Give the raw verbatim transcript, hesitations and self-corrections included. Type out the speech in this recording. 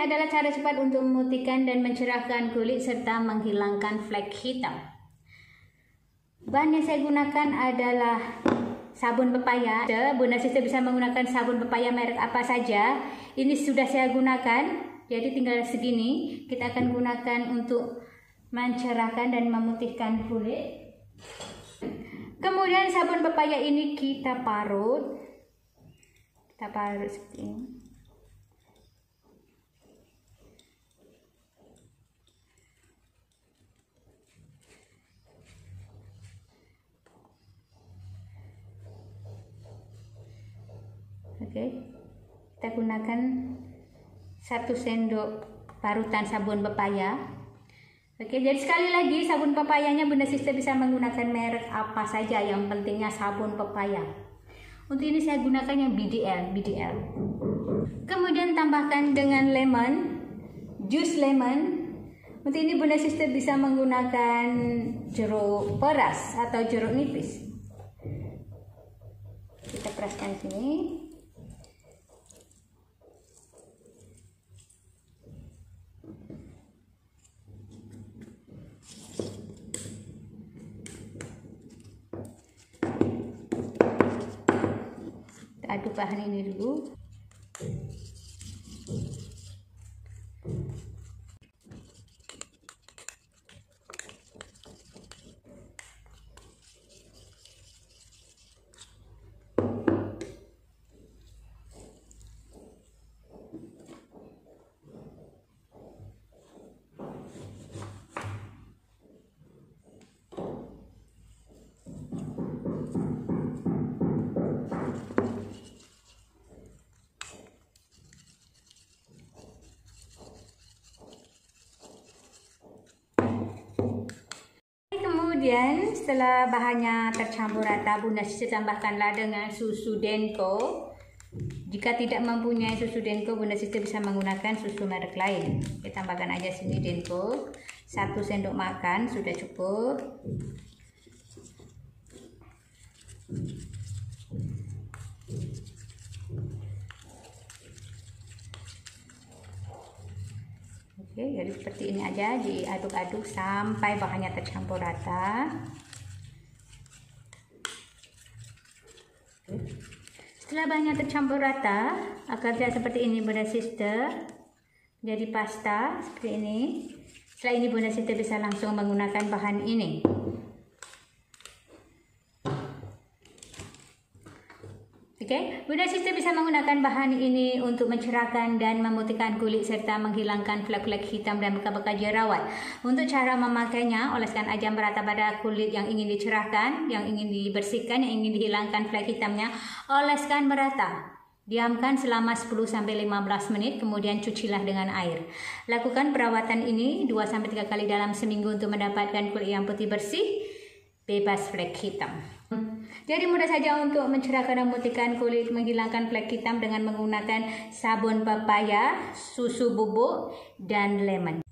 adalah cara cepat untuk memutihkan dan mencerahkan kulit serta menghilangkan flek hitam. Bahan yang saya gunakan adalah sabun pepaya. Bunda Sister bisa menggunakan sabun pepaya merek apa saja. Ini sudah saya gunakan, jadi tinggal segini. Kita akan gunakan untuk mencerahkan dan memutihkan kulit. Kemudian sabun pepaya ini kita parut. Kita parut seperti ini. Oke, kita gunakan satu sendok parutan sabun pepaya. Oke, jadi sekali lagi sabun pepayanya Bunda Sister bisa menggunakan merek apa saja, yang pentingnya sabun pepaya. Untuk ini saya gunakan yang B D L, B D L. Kemudian tambahkan dengan lemon, jus lemon. Untuk ini Bunda Sister bisa menggunakan jeruk peras atau jeruk nipis. Kita peraskan sini. Aduk bahan ini dulu. Kemudian setelah bahannya tercampur rata, Bunda Sister tambahkanlah dengan susu Denko. Jika tidak mempunyai susu Denko, Bunda Sister bisa menggunakan susu merek lain. Kita tambahkan aja sini Denko, satu sendok makan sudah cukup. Oke, jadi seperti ini aja, diaduk-aduk sampai bahannya tercampur rata. Oke. Setelah bahannya tercampur rata, akan terlihat seperti ini Bunda Sister. Jadi pasta seperti ini. Setelah ini Bunda Sister bisa langsung menggunakan bahan ini. Oke, okay. Bunda Sister bisa menggunakan bahan ini untuk mencerahkan dan memutihkan kulit serta menghilangkan flek-flek hitam dan bekas-bekas jerawat. Untuk cara memakainya, oleskan aja merata pada kulit yang ingin dicerahkan, yang ingin dibersihkan, yang ingin dihilangkan flek hitamnya. Oleskan merata. Diamkan selama sepuluh sampai lima belas menit, kemudian cucilah dengan air. Lakukan perawatan ini dua sampai tiga kali dalam seminggu untuk mendapatkan kulit yang putih bersih, bebas flek hitam. Jadi mudah saja untuk mencerahkan dan memutihkan kulit, menghilangkan flek hitam dengan menggunakan sabun pepaya, susu bubuk, dan lemon.